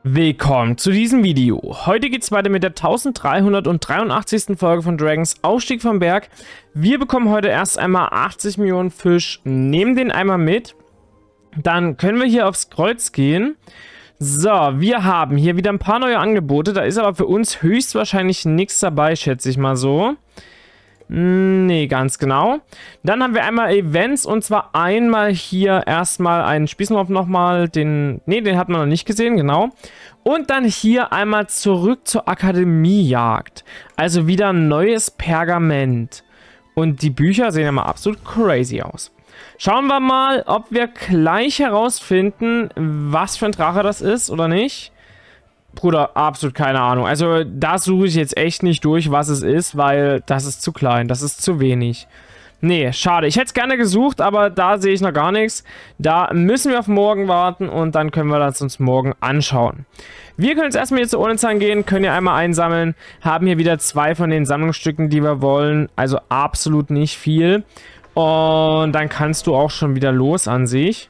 Willkommen zu diesem Video. Heute geht es weiter mit der 1383. Folge von Dragons Aufstieg vom Berg. Wir bekommen heute erst einmal 80 Millionen Fisch, nehmen den einmal mit. Dann können wir hier aufs Kreuz gehen. So, wir haben hier wieder ein paar neue Angebote. Da ist aber für uns höchstwahrscheinlich nichts dabei, schätze ich mal so. Nee, ganz genau. Dann haben wir einmal Events und zwar einmal hier erstmal einen Spießenwurf nochmal, den hat man noch nicht gesehen, genau. Und dann hier einmal zurück zur Akademiejagd. Also wieder ein neues Pergament. Und die Bücher sehen ja mal absolut crazy aus. Schauen wir mal, ob wir gleich herausfinden, was für ein Drache das ist oder nicht. Bruder, absolut keine Ahnung. Also da suche ich jetzt echt nicht durch, was es ist, weil das ist zu klein, das ist zu wenig. Nee, schade. Ich hätte es gerne gesucht, aber da sehe ich noch gar nichts. Da müssen wir auf morgen warten und dann können wir das uns morgen anschauen. Wir können jetzt erstmal hier zu Onenzahn gehen, können hier einmal einsammeln, haben hier wieder 2 von den Sammlungsstücken, die wir wollen. Also absolut nicht viel. Und dann kannst du auch schon wieder los an sich.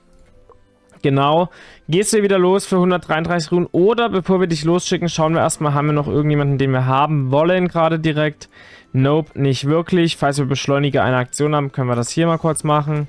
Genau, gehst du wieder los für 133 Runen oder bevor wir dich losschicken, schauen wir erstmal, haben wir noch irgendjemanden, den wir haben wollen gerade direkt. Nope, nicht wirklich. Falls wir Beschleuniger eine Aktion haben, können wir das hier mal kurz machen.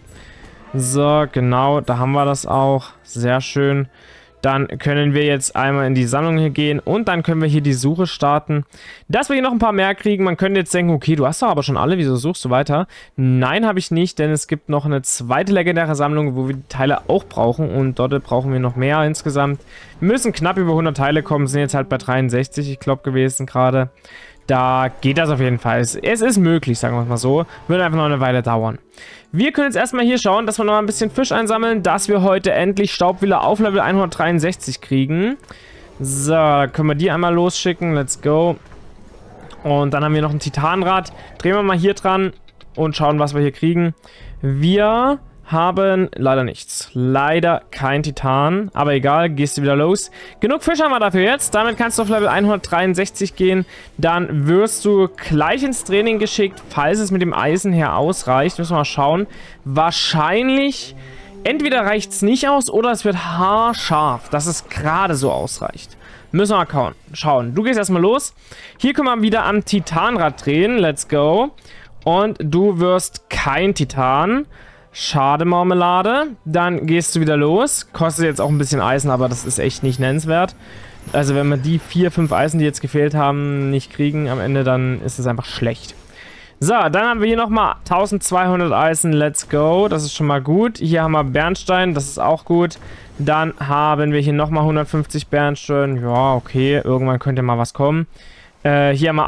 So, genau, da haben wir das auch. Sehr schön. Dann können wir jetzt einmal in die Sammlung hier gehen und dann können wir hier die Suche starten. Dass wir hier noch ein paar mehr kriegen. Man könnte jetzt denken, okay, du hast doch aber schon alle, wieso suchst du weiter? Nein, habe ich nicht, denn es gibt noch eine zweite legendäre Sammlung, wo wir die Teile auch brauchen und dort brauchen wir noch mehr insgesamt. Wir müssen knapp über 100 Teile kommen, sind jetzt halt bei 63, ich glaube, gewesen gerade. Da geht das auf jeden Fall. Es ist möglich, sagen wir es mal so. Würde einfach noch eine Weile dauern. Wir können jetzt erstmal hier schauen, dass wir noch ein bisschen Fisch einsammeln, dass wir heute endlich Staubwille auf Level 163 kriegen. So, da können wir die einmal losschicken. Let's go. Und dann haben wir noch ein Titanrad. Drehen wir mal hier dran und schauen, was wir hier kriegen. Wir haben leider nichts. Leider kein Titan. Aber egal, gehst du wieder los. Genug Fisch haben wir dafür jetzt. Damit kannst du auf Level 163 gehen. Dann wirst du gleich ins Training geschickt, falls es mit dem Eisen her ausreicht. Müssen wir mal schauen. Wahrscheinlich, entweder reicht es nicht aus oder es wird haarscharf, dass es gerade so ausreicht. Müssen wir mal schauen. Du gehst erstmal los. Hier können wir wieder am Titanrad drehen. Let's go. Und du wirst kein Titan. Schade, Marmelade. Dann gehst du wieder los. Kostet jetzt auch ein bisschen Eisen, aber das ist echt nicht nennenswert. Also wenn wir die 4, 5 Eisen, die jetzt gefehlt haben, nicht kriegen am Ende, dann ist es einfach schlecht. So, dann haben wir hier nochmal 1200 Eisen. Let's go. Das ist schon mal gut. Hier haben wir Bernstein. Das ist auch gut. Dann haben wir hier nochmal 150 Bernstein. Ja, okay. Irgendwann könnte mal was kommen. Hier haben wir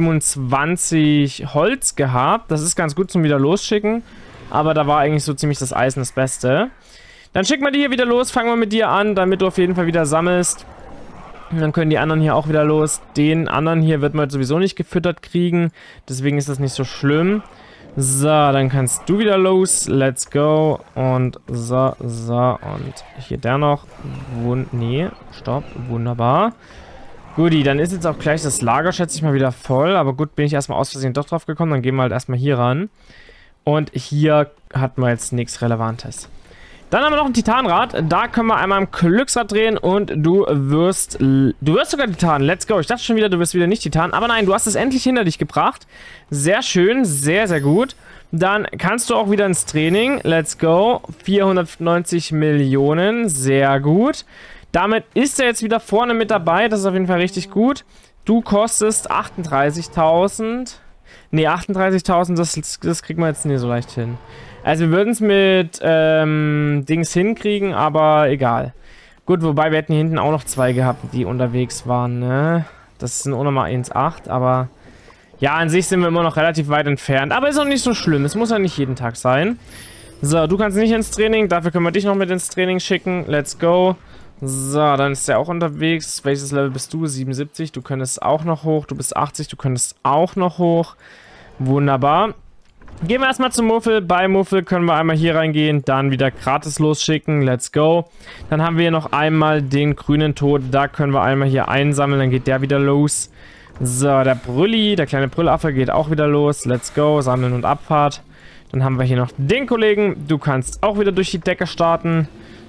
825 Holz gehabt. Das ist ganz gut zum wieder losschicken. Aber da war eigentlich so ziemlich das Eisen das Beste. Dann schicken wir die hier wieder los. Fangen wir mit dir an, damit du auf jeden Fall wieder sammelst. Und dann können die anderen hier auch wieder los. Den anderen hier wird man jetzt sowieso nicht gefüttert kriegen. Deswegen ist das nicht so schlimm. So, dann kannst du wieder los. Let's go. Und so. Und hier der noch. Nee, stopp. Wunderbar. Guti, dann ist jetzt auch gleich das Lager, schätze ich mal, wieder voll. Aber gut, bin ich erstmal aus Versehen doch drauf gekommen. Dann gehen wir halt erstmal hier ran. Und hier hatten wir jetzt nichts Relevantes. Dann haben wir noch ein Titanrad. Da können wir einmal am Glücksrad drehen und du wirst sogar Titan. Let's go. Ich dachte schon wieder, du wirst wieder nicht Titan. Aber nein, du hast es endlich hinter dich gebracht. Sehr schön. Sehr, sehr gut. Dann kannst du auch wieder ins Training. Let's go. 490 Millionen. Sehr gut. Damit ist er jetzt wieder vorne mit dabei. Das ist auf jeden Fall richtig gut. Du kostest 38.000. Ne, 38.000, das kriegen wir jetzt nicht so leicht hin. Also wir würden es mit Dings hinkriegen, aber egal. Gut, wobei wir hätten hier hinten auch noch 2 gehabt, die unterwegs waren, ne? Das sind auch nochmal 1,8, aber ja, an sich sind wir immer noch relativ weit entfernt. Aber ist auch nicht so schlimm, es muss ja nicht jeden Tag sein. So, du kannst nicht ins Training, dafür können wir dich noch mit ins Training schicken. Let's go. So, dann ist der auch unterwegs. Welches Level bist du? 77. Du könntest auch noch hoch. Du bist 80. Du könntest auch noch hoch. Wunderbar. Gehen wir erstmal zum Muffel. Bei Muffel können wir einmal hier reingehen. Dann wieder gratis losschicken. Let's go. Dann haben wir hier noch einmal den grünen Tod. Da können wir einmal hier einsammeln. Dann geht der wieder los. So, der Brülli, der kleine Brüllaffe geht auch wieder los. Let's go. Sammeln und Abfahrt. Dann haben wir hier noch den Kollegen. Du kannst auch wieder durch die Decke starten.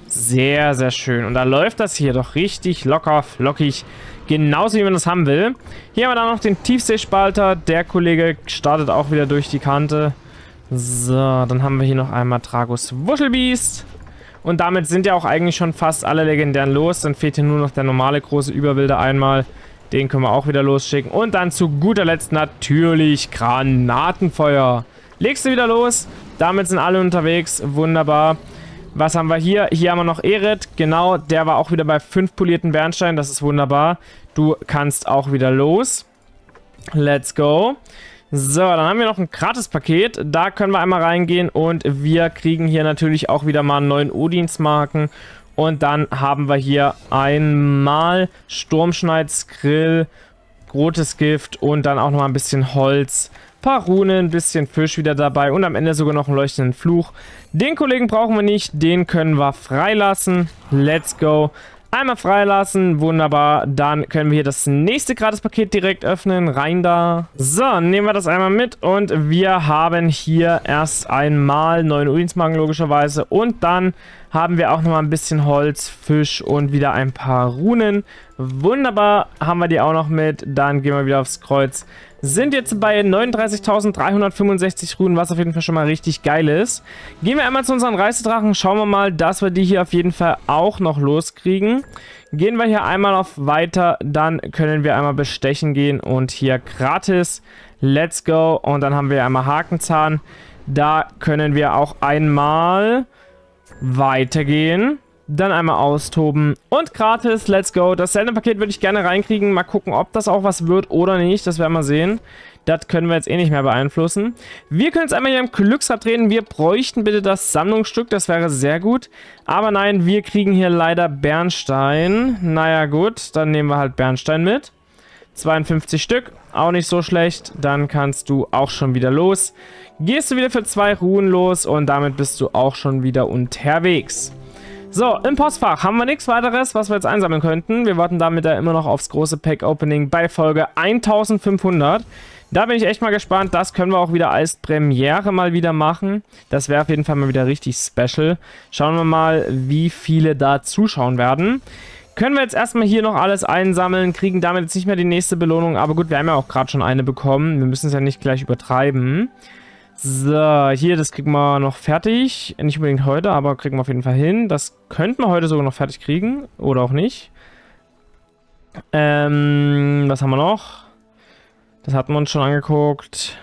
Sehr, sehr schön. Und da läuft das hier doch richtig locker, flockig. Genauso wie man das haben will. Hier haben wir dann noch den Tiefseespalter. Der Kollege startet auch wieder durch die Kante. So, dann haben wir hier noch einmal Tragus Wuschelbiest. Und damit sind ja auch eigentlich schon fast alle Legendären los. Dann fehlt hier nur noch der normale große Überwilder einmal. Den können wir auch wieder losschicken. Und dann zu guter Letzt natürlich Granatenfeuer. Legst du wieder los. Damit sind alle unterwegs. Wunderbar. Was haben wir hier? Hier haben wir noch Eret. Genau, der war auch wieder bei 5 polierten Bernstein. Das ist wunderbar. Du kannst auch wieder los. Let's go. So, dann haben wir noch ein Gratis-Paket. Da können wir einmal reingehen und wir kriegen hier natürlich auch wieder mal 9 Odinsmarken. Und dann haben wir hier einmal Sturmschneidskrill, rotes Gift und dann auch noch mal ein bisschen Holz. Paar Runen, ein bisschen Fisch wieder dabei und am Ende sogar noch einen leuchtenden Fluch. Den Kollegen brauchen wir nicht, den können wir freilassen. Let's go. Einmal freilassen, wunderbar. Dann können wir hier das nächste Gratis-Paket direkt öffnen. Rein da. So, nehmen wir das einmal mit und wir haben hier erst einmal 9 Urinsmarken logischerweise. Und dann haben wir auch nochmal ein bisschen Holz, Fisch und wieder ein paar Runen. Wunderbar, haben wir die auch noch mit. Dann gehen wir wieder aufs Kreuz. Sind jetzt bei 39.365 Runen, was auf jeden Fall schon mal richtig geil ist. Gehen wir einmal zu unseren Reisedrachen. Schauen wir mal, dass wir die hier auf jeden Fall auch noch loskriegen. Gehen wir hier einmal auf Weiter, dann können wir einmal bestechen gehen und hier gratis. Let's go. Und dann haben wir einmal Hakenzahn. Da können wir auch einmal weitergehen. Dann einmal austoben und gratis, let's go. Das Zelda-Paket würde ich gerne reinkriegen. Mal gucken, ob das auch was wird oder nicht. Das werden wir sehen. Das können wir jetzt eh nicht mehr beeinflussen. Wir können jetzt einmal hier im Glücksrad drehen. Wir bräuchten bitte das Sammlungsstück. Das wäre sehr gut. Aber nein, wir kriegen hier leider Bernstein. Naja gut, dann nehmen wir halt Bernstein mit. 52 Stück, auch nicht so schlecht. Dann kannst du auch schon wieder los. Gehst du wieder für 2 Ruhen los und damit bist du auch schon wieder unterwegs. So, im Postfach haben wir nichts weiteres, was wir jetzt einsammeln könnten. Wir warten damit ja immer noch aufs große Pack-Opening bei Folge 1500. Da bin ich echt mal gespannt. Das können wir auch wieder als Premiere mal wieder machen. Das wäre auf jeden Fall mal wieder richtig special. Schauen wir mal, wie viele da zuschauen werden. Können wir jetzt erstmal hier noch alles einsammeln, kriegen damit jetzt nicht mehr die nächste Belohnung. Aber gut, wir haben ja auch gerade schon eine bekommen. Wir müssen es ja nicht gleich übertreiben. So, hier, das kriegen wir noch fertig. Nicht unbedingt heute, aber kriegen wir auf jeden Fall hin. Das könnten wir heute sogar noch fertig kriegen. Oder auch nicht. Was haben wir noch? Das hatten wir uns schon angeguckt.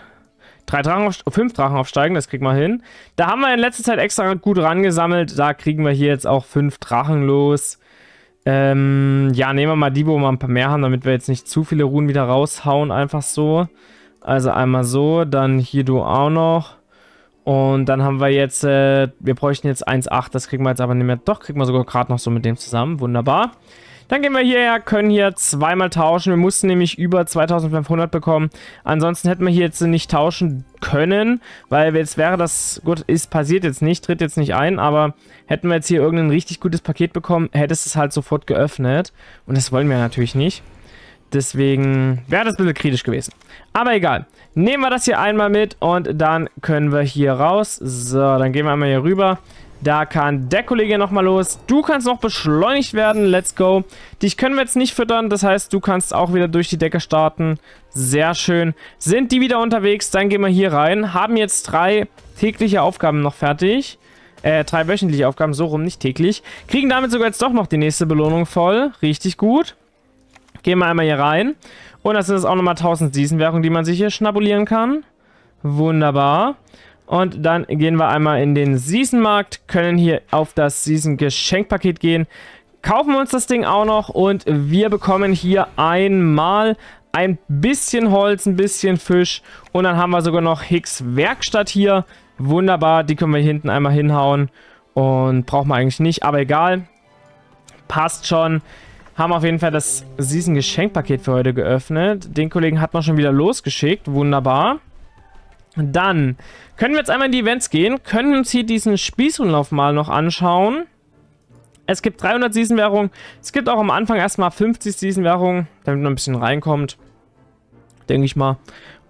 5 Drachen aufsteigen, das kriegen wir hin. Da haben wir in letzter Zeit extra gut rangesammelt. Da kriegen wir hier jetzt auch 5 Drachen los. Ja, nehmen wir mal die, wo wir ein paar mehr haben, damit wir jetzt nicht zu viele Runen wieder raushauen. Einfach so. Also einmal so, dann hier du auch noch. Und dann haben wir jetzt, wir bräuchten jetzt 1,8, das kriegen wir jetzt aber nicht mehr. Doch, kriegen wir sogar gerade noch so mit dem zusammen. Wunderbar. Dann gehen wir hierher, können hier zweimal tauschen. Wir mussten nämlich über 2500 bekommen. Ansonsten hätten wir hier jetzt nicht tauschen können, weil jetzt wäre das, gut, ist passiert jetzt nicht, tritt jetzt nicht ein, aber hätten wir jetzt hier irgendein richtig gutes Paket bekommen, hättest es halt sofort geöffnet. Und das wollen wir natürlich nicht. Deswegen wäre das ein bisschen kritisch gewesen. Aber egal. Nehmen wir das hier einmal mit und dann können wir hier raus. So, dann gehen wir einmal hier rüber. Da kann der Kollege nochmal los. Du kannst noch beschleunigt werden. Let's go. Dich können wir jetzt nicht füttern. Das heißt, du kannst auch wieder durch die Decke starten. Sehr schön. Sind die wieder unterwegs? Dann gehen wir hier rein. Haben jetzt 3 tägliche Aufgaben noch fertig. 3 wöchentliche Aufgaben, so rum, nicht täglich. Kriegen damit sogar jetzt doch noch die nächste Belohnung voll. Richtig gut. Gehen wir einmal hier rein. Und das sind jetzt auch nochmal 1000 Season-Währungen, die man sich hier schnabulieren kann. Wunderbar. Und dann gehen wir einmal in den Season-Markt, können hier auf das Season-Geschenkpaket gehen. Kaufen wir uns das Ding auch noch und wir bekommen hier einmal ein bisschen Holz, ein bisschen Fisch. Und dann haben wir sogar noch Hicks Werkstatt hier. Wunderbar, die können wir hier hinten einmal hinhauen. Und brauchen wir eigentlich nicht, aber egal. Passt schon. Haben auf jeden Fall das Season-Geschenkpaket für heute geöffnet. Den Kollegen hat man schon wieder losgeschickt. Wunderbar. Dann können wir jetzt einmal in die Events gehen. Können uns hier diesen Spießrundenlauf mal noch anschauen. Es gibt 300 Season-Währungen. Es gibt auch am Anfang erstmal 50 Season-Währungen, damit man ein bisschen reinkommt. Denke ich mal.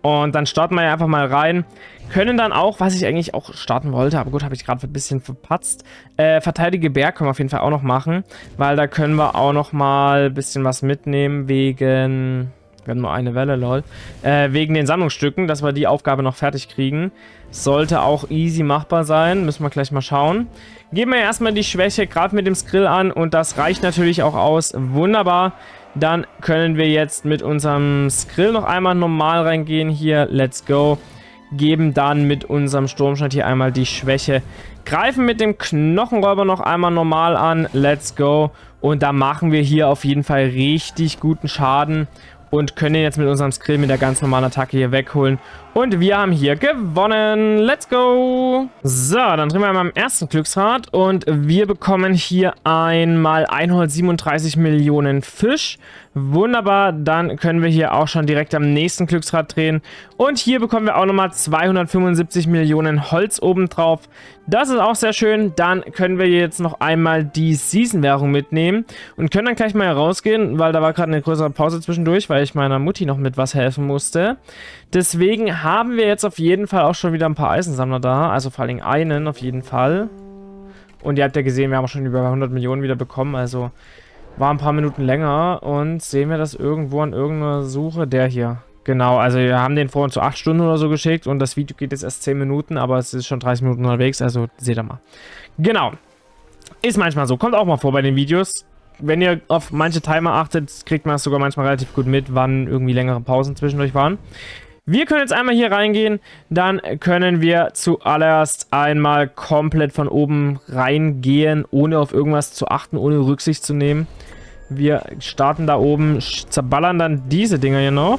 Und dann starten wir ja einfach mal rein. Können dann auch, was ich eigentlich auch starten wollte, aber gut, habe ich gerade ein bisschen verpatzt. Verteidige Berg können wir auf jeden Fall auch noch machen. Weil da können wir auch noch mal ein bisschen was mitnehmen wegen... Wir haben nur eine Welle, lol. Wegen den Sammlungsstücken, dass wir die Aufgabe noch fertig kriegen. Sollte auch easy machbar sein. Müssen wir gleich mal schauen. Geben wir erstmal die Schwäche gerade mit dem Skrill an. Und das reicht natürlich auch aus. Wunderbar. Dann können wir jetzt mit unserem Skrill noch einmal normal reingehen. Hier, let's go. Geben dann mit unserem Sturmschnitt hier einmal die Schwäche. Greifen mit dem Knochenräuber noch einmal normal an. Let's go. Und da machen wir hier auf jeden Fall richtig guten Schaden. Und können ihn jetzt mit unserem Skrill mit der ganz normalen Attacke hier wegholen. Und wir haben hier gewonnen. Let's go. So, dann drehen wir einmal am ersten Glücksrad. Und wir bekommen hier einmal 137 Millionen Fisch. Wunderbar. Dann können wir hier auch schon direkt am nächsten Glücksrad drehen. Und hier bekommen wir auch nochmal 275 Millionen Holz obendrauf. Das ist auch sehr schön. Dann können wir jetzt noch einmal die Season-Währung mitnehmen. Und können dann gleich mal rausgehen, weil da war gerade eine größere Pause zwischendurch, weil ich meiner Mutti noch mit was helfen musste. Deswegen haben wir jetzt auf jeden Fall auch schon wieder ein paar Eisensammler da. Also vor allem einen auf jeden Fall. Und ihr habt ja gesehen, wir haben auch schon über 100 Millionen wieder bekommen. Also war ein paar Minuten länger. Und sehen wir das irgendwo an irgendeiner Suche? Der hier. Genau, also wir haben den vorhin zu 8 Stunden oder so geschickt. Und das Video geht jetzt erst 10 Minuten. Aber es ist schon 30 Minuten unterwegs. Also seht ihr mal. Genau. Ist manchmal so. Kommt auch mal vor bei den Videos. Wenn ihr auf manche Timer achtet, kriegt man das sogar manchmal relativ gut mit, wann irgendwie längere Pausen zwischendurch waren. Wir können jetzt einmal hier reingehen, dann können wir zuallererst einmal komplett von oben reingehen, ohne auf irgendwas zu achten, ohne Rücksicht zu nehmen. Wir starten da oben, zerballern dann diese Dinger hier noch.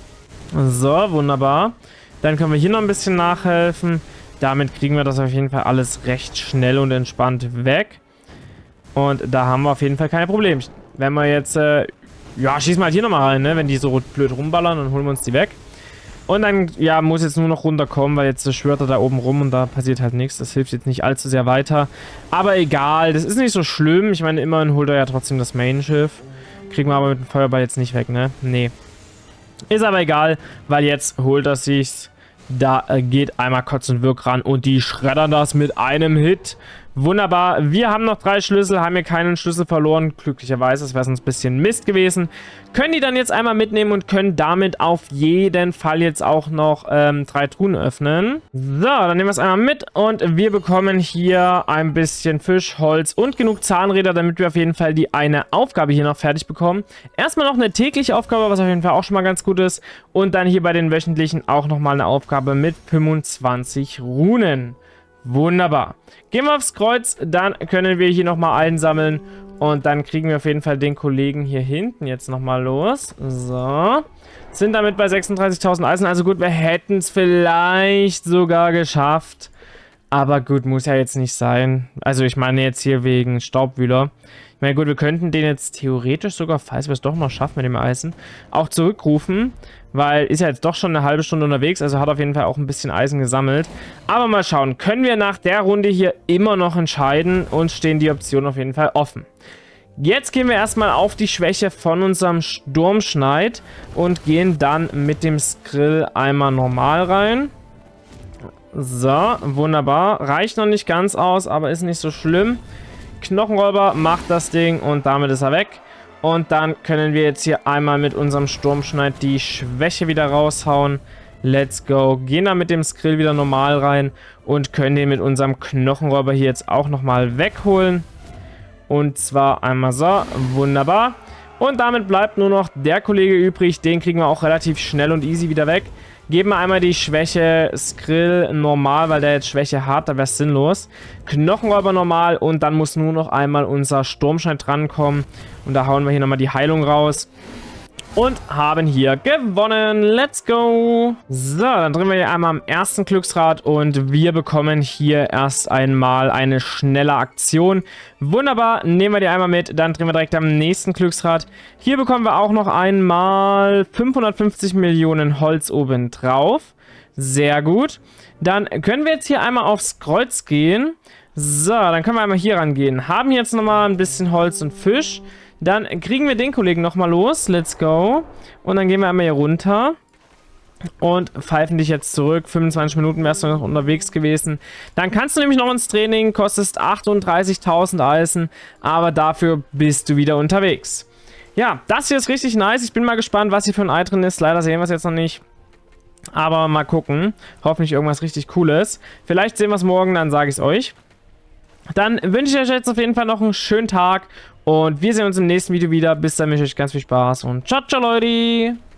So, wunderbar. Dann können wir hier noch ein bisschen nachhelfen. Damit kriegen wir das auf jeden Fall alles recht schnell und entspannt weg. Und da haben wir auf jeden Fall keine Probleme. Wenn wir jetzt, ja, schießen wir halt hier nochmal rein, ne? Wenn die so blöd rumballern, dann holen wir uns die weg. Und dann, ja, muss jetzt nur noch runterkommen, weil jetzt schwört er da oben rum und da passiert halt nichts. Das hilft jetzt nicht allzu sehr weiter. Aber egal, das ist nicht so schlimm. Ich meine, immerhin holt er ja trotzdem das Main-Schiff. Kriegen wir aber mit dem Feuerball jetzt nicht weg, ne? Nee. Ist aber egal, weil jetzt holt er sich's. Da geht einmal Kotz und Wirk ran und die schreddern das mit einem Hit. Wunderbar. Wir haben noch 3 Schlüssel, haben hier keinen Schlüssel verloren. Glücklicherweise, das wäre sonst ein bisschen Mist gewesen. Können die dann jetzt einmal mitnehmen und können damit auf jeden Fall jetzt auch noch 3 Truhen öffnen. So, dann nehmen wir es einmal mit und wir bekommen hier ein bisschen Fisch, Holz und genug Zahnräder, damit wir auf jeden Fall die eine Aufgabe hier noch fertig bekommen. Erstmal noch eine tägliche Aufgabe, was auf jeden Fall auch schon mal ganz gut ist. Und dann hier bei den wöchentlichen auch nochmal eine Aufgabe mit 25 Runen. Wunderbar. Gehen wir aufs Kreuz, dann können wir hier nochmal einsammeln und dann kriegen wir auf jeden Fall den Kollegen hier hinten jetzt nochmal los. So. Sind damit bei 36.000 Eisen, also gut, wir hätten es vielleicht sogar geschafft. Aber gut, muss ja jetzt nicht sein. Also ich meine jetzt hier wegen Staubwühler. Ich meine gut, wir könnten den jetzt theoretisch sogar, falls wir es doch noch schaffen mit dem Eisen, auch zurückrufen. Weil ist ja jetzt doch schon eine halbe Stunde unterwegs, also hat auf jeden Fall auch ein bisschen Eisen gesammelt. Aber mal schauen, können wir nach der Runde hier immer noch entscheiden und stehen die Optionen auf jeden Fall offen. Jetzt gehen wir erstmal auf die Schwäche von unserem Sturmschneid und gehen dann mit dem Skrill einmal normal rein. So, wunderbar. Reicht noch nicht ganz aus, aber ist nicht so schlimm. Knochenräuber macht das Ding und damit ist er weg. Und dann können wir jetzt hier einmal mit unserem Sturmschneid die Schwäche wieder raushauen. Let's go. Gehen dann mit dem Skrill wieder normal rein und können den mit unserem Knochenräuber hier jetzt auch nochmal wegholen. Und zwar einmal so. Wunderbar. Und damit bleibt nur noch der Kollege übrig. Den kriegen wir auch relativ schnell und easy wieder weg. Geben wir einmal die Schwäche Skrill normal, weil der jetzt Schwäche hat, da wäre es sinnlos. Knochenräuber normal und dann muss nur noch einmal unser Sturmschneid drankommen. Und da hauen wir hier nochmal die Heilung raus. Und haben hier gewonnen. Let's go. So, dann drehen wir hier einmal am ersten Glücksrad und wir bekommen hier erst einmal eine schnelle Aktion. Wunderbar, nehmen wir die einmal mit, dann drehen wir direkt am nächsten Glücksrad. Hier bekommen wir auch noch einmal 550 Millionen Holz oben drauf. Sehr gut. Dann können wir jetzt hier einmal aufs Kreuz gehen. So, dann können wir einmal hier rangehen. Haben jetzt nochmal ein bisschen Holz und Fisch. Dann kriegen wir den Kollegen nochmal los. Let's go. Und dann gehen wir einmal hier runter. und pfeifen dich jetzt zurück. 25 Minuten wärst du noch unterwegs gewesen. Dann kannst du nämlich noch ins Training, kostest 38.000 Eisen, aber dafür bist du wieder unterwegs. Ja, das hier ist richtig nice. Ich bin mal gespannt, was hier für ein Ei drin ist. Leider sehen wir es jetzt noch nicht. Aber mal gucken. Hoffentlich irgendwas richtig Cooles. Vielleicht sehen wir es morgen, dann sage ich es euch. Dann wünsche ich euch jetzt auf jeden Fall noch einen schönen Tag. Und wir sehen uns im nächsten Video wieder. Bis dann wünsche ich euch ganz viel Spaß und ciao, ciao, Leute.